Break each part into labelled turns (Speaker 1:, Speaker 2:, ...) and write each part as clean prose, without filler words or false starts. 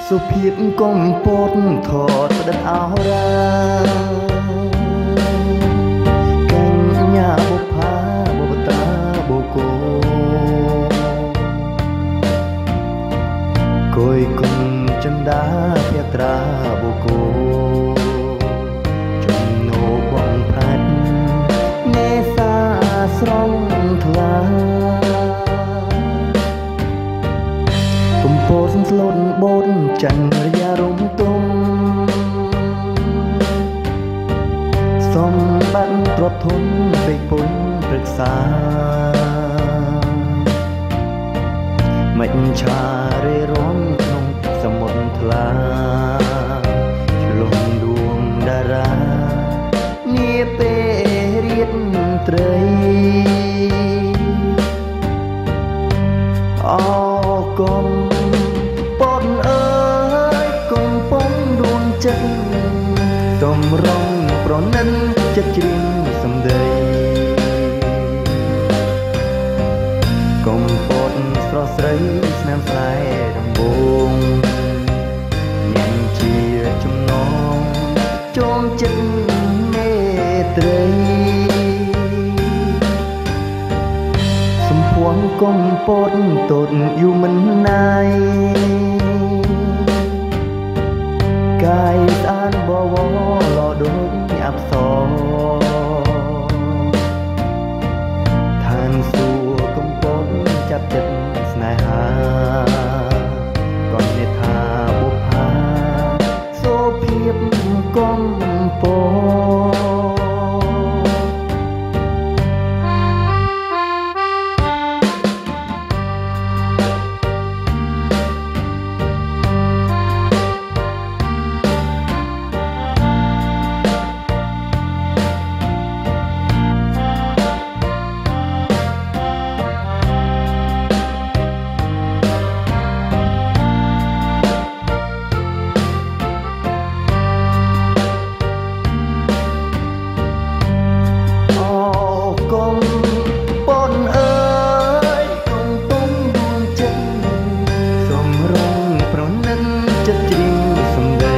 Speaker 1: សុភាពកំពតថតផ្ដិតអោរាកញ្ញាបុប្ផាបុប្តាបុគោគយគុំចិន្តាភត្រាបុគោចំណោបងផាត់នេសាស្រងថ្លាកំពតស្លូតបូនចន្ទរយារំទុំសំបាត់ទ្រពធនពេកពុនព្រឹក្សាមិនឆារេរំក្នុងសមុទ្រថ្លាឆ្លងដួងតារានាពេលរៀតត្រីអគុំពតអើយកំពុងដួងចិត្តតម្រង់ប្រណិនចិត្តជ្រៀងសំដីកំពតស្រស់ស្រីស្នាមស្នេហ៍ដំបងញ៉ាំជាចំណងចូលចិត្តមេត្រីសម្ភារកំពតតូចយូរមិនណាយកាយស្អាតបវរលដូចអប្សរឋានសួគ៌កំពតចាប់ចិត្តស្នេហាក៏និថាបុប្ផាសុភាពកំពតចិត្តជ្រៀងសំដី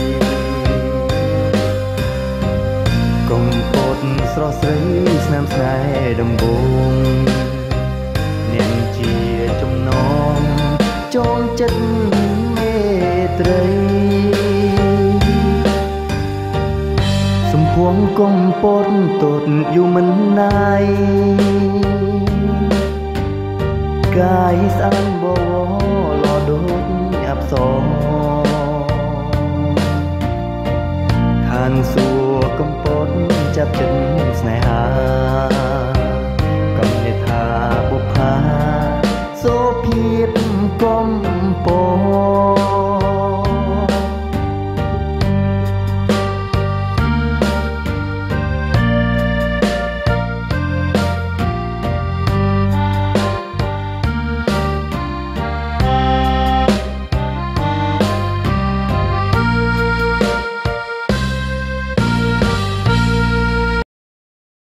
Speaker 1: កំពតស្រស់ស្រីស្នាមស្នេហ៍ដំបងអ្នកជាចំណងចូលចិត្តមេត្រីសម្ភារកំពតតូចយូរមិនណាយកាយស្អាតបវរលដូចអប្សរឋានសួគ៌កំពតចាប់ចិត្តស្នេហាកំនិថា